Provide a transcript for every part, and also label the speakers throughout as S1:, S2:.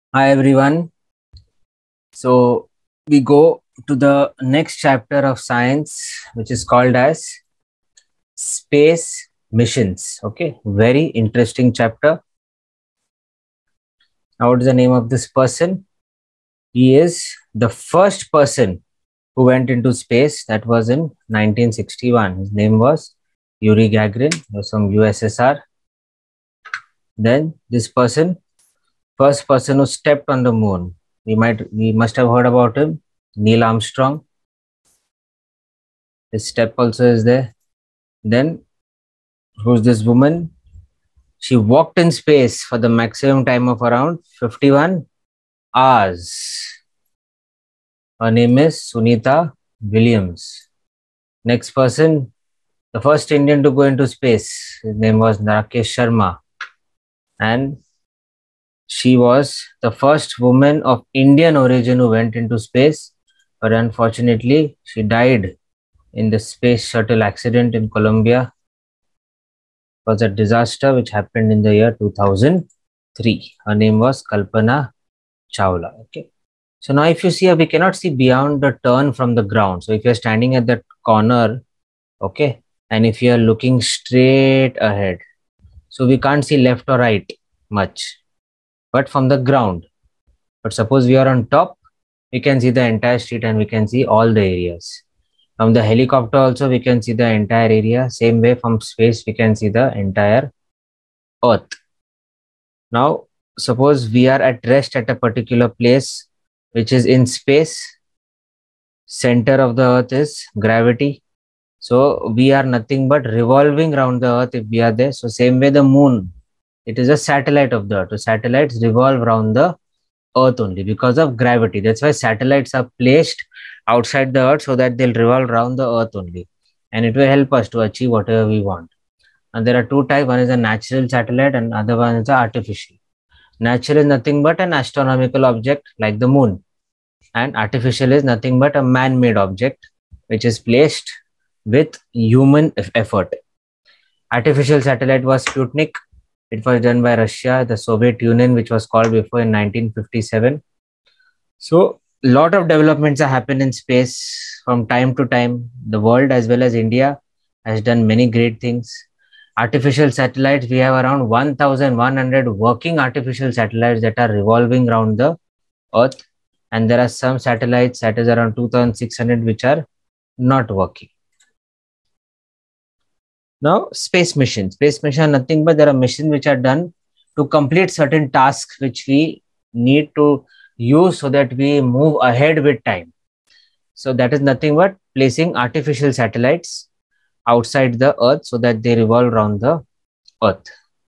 S1: Hi everyone. So we go to the next chapter of science, which is called as space missions. Okay, very interesting chapter. Now, what is the name of this person? He is the first person who went into space. That was in 1961. His name was Yuri Gagarin. He was from USSR. Then this person, first person who stepped on the moon. We must have heard about him, Neil Armstrong. His step also is there. Then, who's this woman? She walked in space for the maximum time of around 51 hours. Her name is Sunita Williams. Next person, the first Indian to go into space. His name was Rakesh Sharma. And she was the first woman of Indian origin who went into space. But unfortunately, she died in the space shuttle accident in Colombia. It was a disaster which happened in the year 2003. Her name was Kalpana Chawla. Okay. So now if you see, we cannot see beyond the turn from the ground. So if you're standing at that corner, okay, and if you're looking straight ahead, so we can't see left or right much, but from the ground. But suppose we are on top, we can see the entire street and we can see all the areas. From the helicopter also, we can see the entire area. Same way from space, we can see the entire Earth. Now, suppose we are at rest at a particular place, which is in space. Center of the earth is gravity. So we are nothing but revolving around the earth if we are there. So same way the moon, it is a satellite of the earth. So satellites revolve around the earth only because of gravity. That's why satellites are placed outside the earth so that they'll revolve around the earth only. And it will help us to achieve whatever we want. And there are two types. One is a natural satellite and other one is the artificial. Natural is nothing but an astronomical object like the moon. And artificial is nothing but a man-made object which is placed with human effort. Artificial satellite was Sputnik. It was done by Russia, the Soviet Union, which was called before in 1957. So a lot of developments have happened in space from time to time. The world as well as India has done many great things. Artificial satellites, we have around 1,100 working artificial satellites that are revolving around the Earth. And there are some satellites that is around 2,600 which are not working. Now, space missions. Space mission are nothing but there are missions which are done to complete certain tasks which we need to use so that we move ahead with time. So that is nothing but placing artificial satellites outside the Earth so that they revolve around the Earth.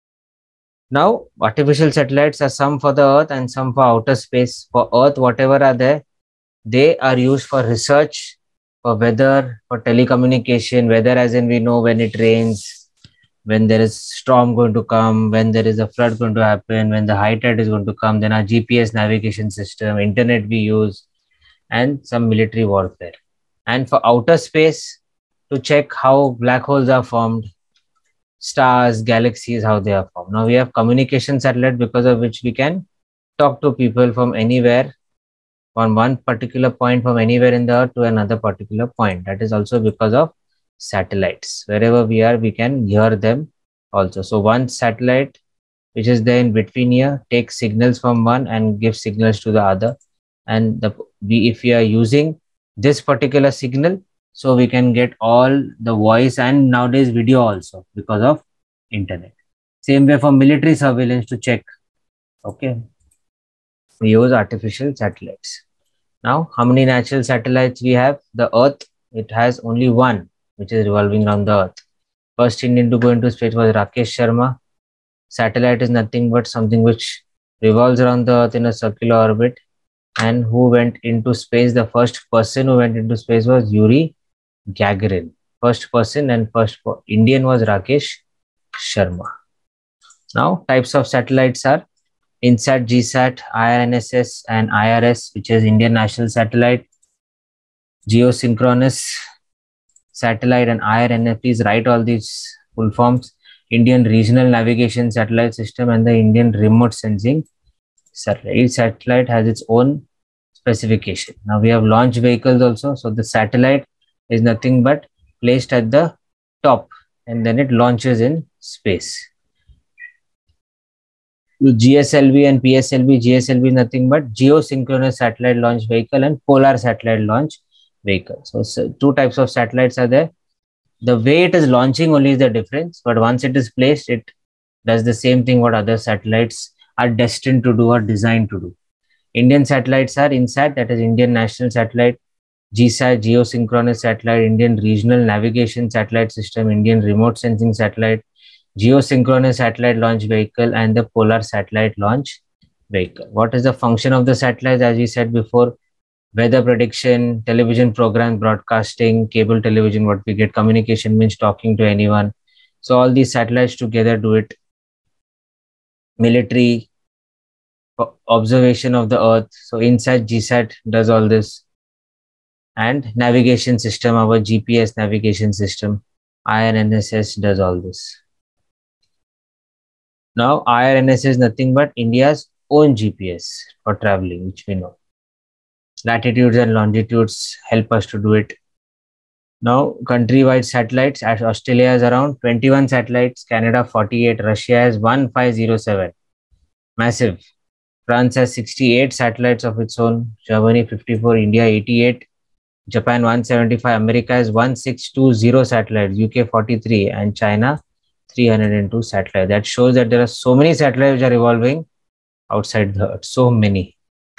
S1: Now, artificial satellites are some for the Earth and some for outer space. For Earth, whatever are there, they are used for research, for weather, for telecommunication, weather as in we know when it rains, when there is storm going to come, when there is a flood going to happen, when the high tide is going to come, then our GPS navigation system, internet we use, and some military warfare. And for outer space, to check how black holes are formed, stars, galaxies, how they are formed. Now we have communication satellite because of which we can talk to people from anywhere on one particular point from anywhere in the earth to another particular point. That is also because of satellites. Wherever we are, we can hear them also. So one satellite which is there in between here takes signals from one and gives signals to the other. And if we are using this particular signal, so we can get all the voice and nowadays video also because of internet. Same way for military surveillance to check. Okay, we use artificial satellites. Now, how many natural satellites we have? The Earth, it has only one, which is revolving around the Earth. First Indian to go into space was Rakesh Sharma. Satellite is nothing but something which revolves around the Earth in a circular orbit. And who went into space? The first person who went into space was Yuri Gagarin. First person and first Indian was Rakesh Sharma. Now, types of satellites are INSAT, GSAT, IRNSS, and IRS, which is Indian National Satellite, Geosynchronous Satellite, and IRNS. Please write all these full forms. Indian Regional Navigation Satellite System and the Indian Remote Sensing satellite. Each satellite has its own specification. Now we have launch vehicles also. So the satellite is nothing but placed at the top and then it launches in space. GSLV and PSLV. GSLV is nothing but geosynchronous satellite launch vehicle and polar satellite launch vehicle. So two types of satellites are there. The way it is launching only is the difference, but once it is placed, it does the same thing what other satellites are destined to do or designed to do. Indian satellites are INSAT, that is Indian National Satellite, GSAT, Geosynchronous Satellite, Indian Regional Navigation Satellite System, Indian Remote Sensing Satellite, Geosynchronous Satellite Launch Vehicle, and the Polar Satellite Launch Vehicle. What is the function of the satellites? As we said before, weather prediction, television program broadcasting, cable television, what we get, communication means talking to anyone. So all these satellites together do it. Military, observation of the earth. So INSAT, GSAT does all this. And navigation system, our GPS navigation system, IRNSS does all this. Now IRNSS is nothing but India's own GPS for traveling, which we know. Latitudes and longitudes help us to do it. Now, country-wide satellites, as Australia has around 21 satellites, Canada 48, Russia has 1507. Massive. France has 68 satellites of its own, Germany 54, India 88, Japan 175, America has 1620 satellites, UK 43, and China 302 satellites. That shows that there are so many satellites which are evolving outside the Earth, so many.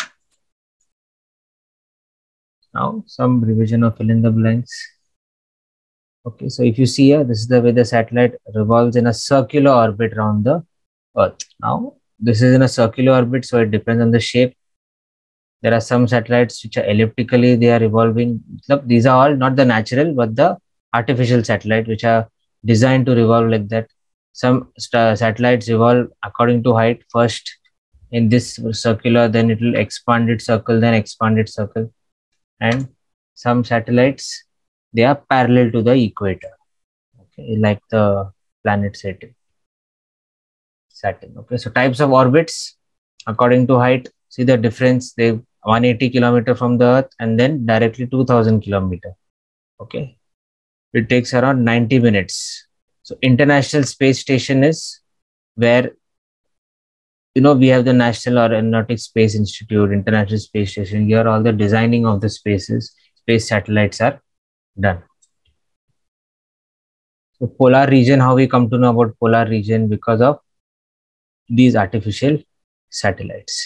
S1: Now, some revision of fill in the blanks. Okay, so if you see here, this is the way the satellite revolves in a circular orbit around the Earth. Now, this is in a circular orbit, so it depends on the shape. There are some satellites which are elliptically, they are revolving. These are all not the natural, but the artificial satellite, which are designed to revolve like that. Some satellites revolve according to height, first in this circular, then it will expand its circle, then expand its circle. And some satellites, they are parallel to the equator, okay, like the planet Saturn. Okay, so types of orbits according to height, see the difference. They 180 kilometer from the Earth and then directly 2000 kilometer. Okay, it takes around 90 minutes. So International Space Station is where, you know, we have the National Aeronautic Space Institute, International Space Station. Here all the designing of the space satellites are done. So polar region, how we come to know about polar region? Because of these artificial satellites.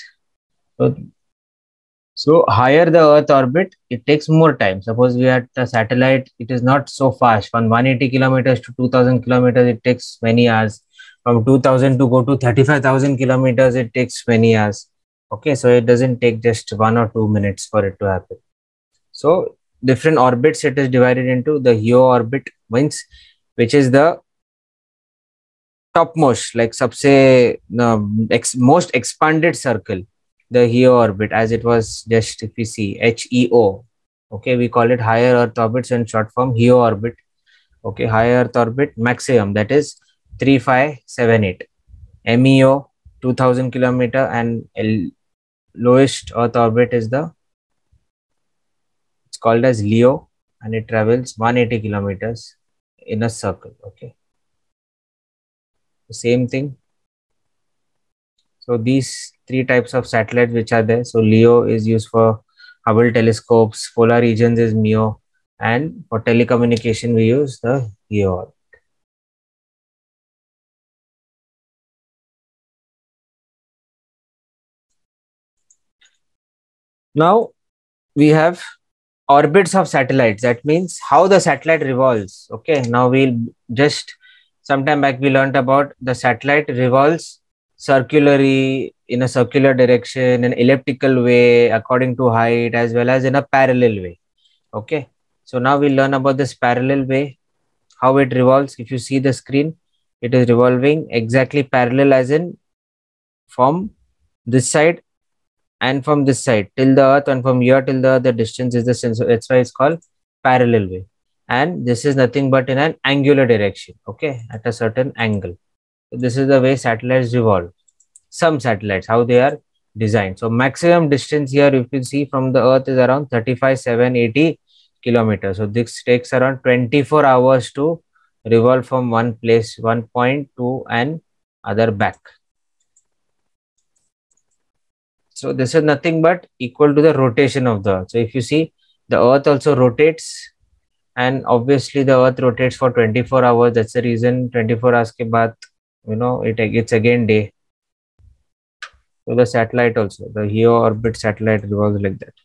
S1: So higher the Earth orbit, it takes more time. Suppose we had the satellite, it is not so fast. From 180 kilometers to 2000 kilometers, it takes many hours. From 2000 to go to 35,000 kilometers, it takes many hours. Okay, so it doesn't take just 1 or 2 minutes for it to happen. So different orbits, it is divided into the geo orbit, means which is the topmost, like सबसे most expanded circle, the Geo orbit, as it was just, if we see HEO, okay, we call it higher Earth orbits in short form, Geo orbit. Okay, higher Earth orbit maximum, that is 3578. MEO 2000 kilometer, and lowest Earth orbit is it's called as LEO, and it travels 180 kilometers in a circle. Okay, the same thing. So these three types of satellites which are there. So LEO is used for Hubble telescopes, polar regions is MEO, and for telecommunication we use the GEO. Now we have orbits of satellites. That means how the satellite revolves. Okay, now we'll just, sometime back we learned about the satellite revolves circularly, in a circular direction, an elliptical way according to height, as well as in a parallel way. Okay, so now we'll learn about this parallel way, how it revolves. If you see the screen, it is revolving exactly parallel, as in from this side and from this side till the Earth, and from here till the distance is the same. So that's why it's called parallel way. And this is nothing but in an angular direction, okay, at a certain angle. So this is the way satellites revolve. Some satellites, how they are design. So maximum distance here, if you see from the Earth, is around 35,780 kilometers. So this takes around 24 hours to revolve from one place, one point to an other back. So this is nothing but equal to the rotation of the Earth. So if you see, the Earth also rotates, and obviously the Earth rotates for 24 hours. That's the reason 24 hours ke baad, it's again day. So the satellite also, the Geo orbit satellite revolves like that.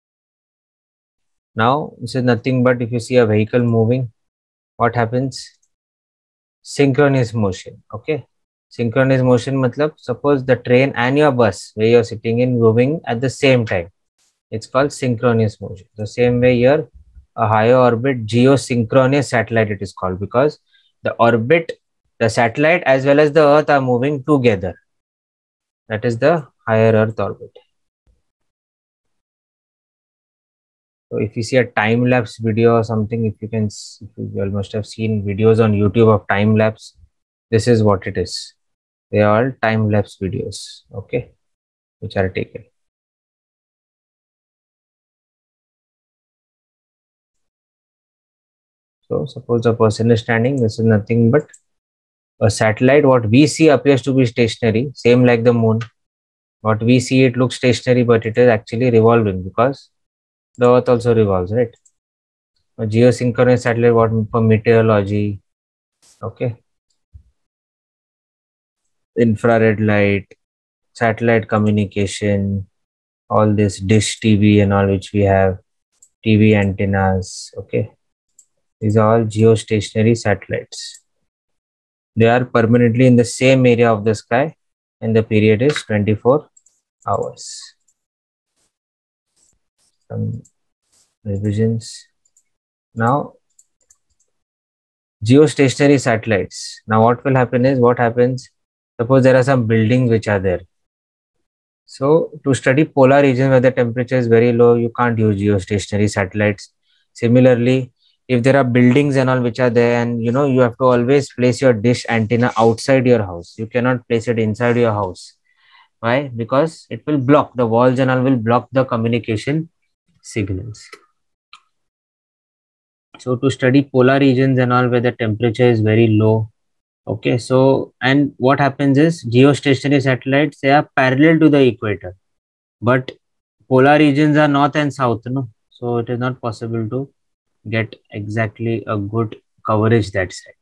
S1: Now, this is nothing but if you see a vehicle moving, what happens? Synchronous motion. Okay. Synchronous motion matlab, suppose the train and your bus where you're sitting in moving at the same time. It's called synchronous motion. The same way here, a higher orbit geosynchronous satellite it is called, because the orbit, the satellite as well as the Earth are moving together. That is the higher Earth orbit. So if you see a time lapse video or something, if you must have seen videos on YouTube of time lapse, this is what it is. They are all time lapse videos, okay, which are taken. So suppose a person is standing, this is nothing but a satellite. What we see appears to be stationary, same like the moon. What we see, it looks stationary, but it is actually revolving because the Earth also revolves, right? A geosynchronous satellite, what for meteorology, okay, infrared light, satellite communication, all this dish TV and all which we have, TV antennas, okay. These are all geostationary satellites. They are permanently in the same area of the sky and the period is 24 hours. Some revisions. Now, geostationary satellites. Now, what will happen is, what happens, suppose there are some buildings which are there. So, to study polar regions where the temperature is very low, you can't use geostationary satellites. Similarly, if there are buildings and all which are there, and you have to always place your dish antenna outside your house. You cannot place it inside your house. Why? Because it will block, the walls and all will block the communication signals. So to study polar regions and all where the temperature is very low, okay, so, and what happens is geostationary satellites, they are parallel to the equator, but polar regions are north and south, no, so it is not possible to get exactly a good coverage that side.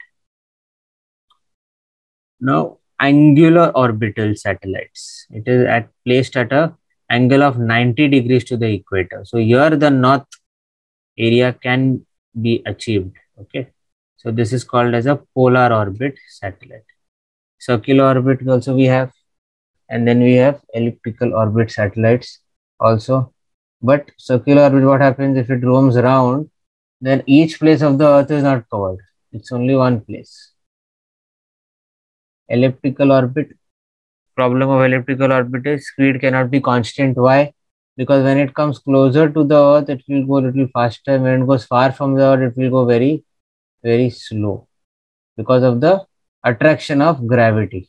S1: Now, angular orbital satellites, it is placed at a angle of 90 degrees to the equator. So here the north area can be achieved, okay. So this is called as a polar orbit satellite. Circular orbit also we have, and then we have elliptical orbit satellites also. But circular orbit, what happens if it roams around, then each place of the Earth is not covered. It's only one place. Elliptical orbit, problem of elliptical orbit is speed cannot be constant. Why? Because when it comes closer to the Earth, it will go a little faster. When it goes far from the Earth, it will go very, very slow because of the attraction of gravity.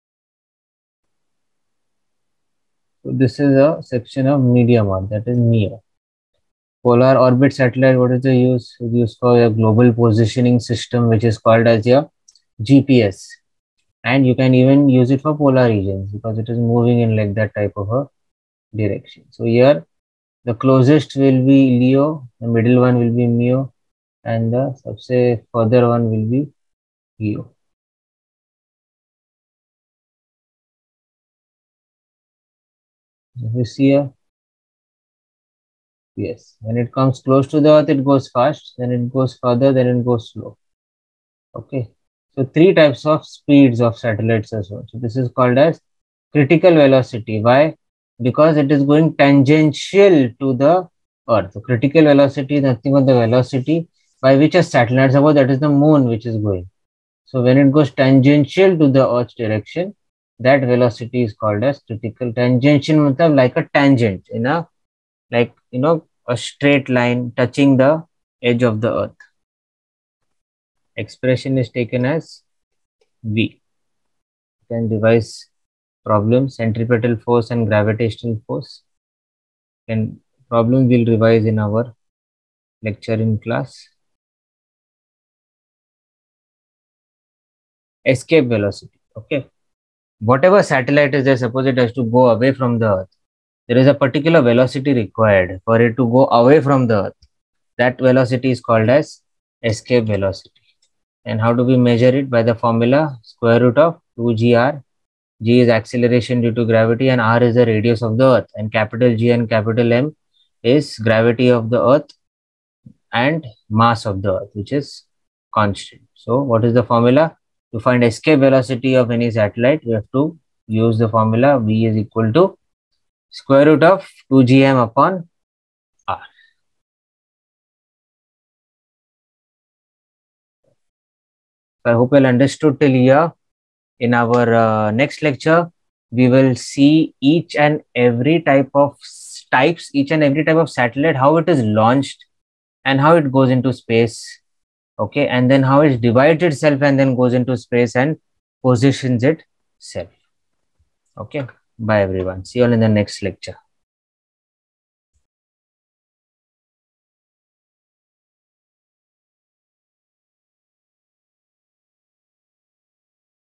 S1: So this is a section of medium Earth, that is MEO. Polar orbit satellite, what is the use? It's used for a global positioning system, which is called as your GPS. And you can even use it for polar regions because it is moving in like that type of a direction. So here the closest will be LEO, the middle one will be MEO, and the सबसे further one will be GEO. If you see here, yes, when it comes close to the Earth, it goes fast, then it goes further, then it goes slow. Okay, so three types of speeds of satellites as well. So this is called as critical velocity. Why? Because it is going tangential to the Earth. So critical velocity is nothing but the velocity by which a satellite, suppose that is the moon which is going. So when it goes tangential to the Earth's direction, that velocity is called as critical. Tangential means like a tangent in a, like, a straight line touching the edge of the Earth. Expression is taken as V. You can devise problem, centripetal force and gravitational force. And problem we'll revise in our lecture in class. Escape velocity. Okay. Whatever satellite is there, suppose it has to go away from the Earth. There is a particular velocity required for it to go away from the Earth. That velocity is called as escape velocity. And how do we measure it? By the formula square root of 2gr. G is acceleration due to gravity and r is the radius of the Earth. And capital G and capital M is gravity of the Earth and mass of the Earth, which is constant. So what is the formula? To find escape velocity of any satellite, we have to use the formula V is equal to square root of 2gm upon r. I hope you understood till here. In our next lecture, we will see each and every type of satellite, how it is launched and how it goes into space. Okay, and then how it divides itself and then goes into space and positions itself. Okay, bye everyone. See you all in the next lecture.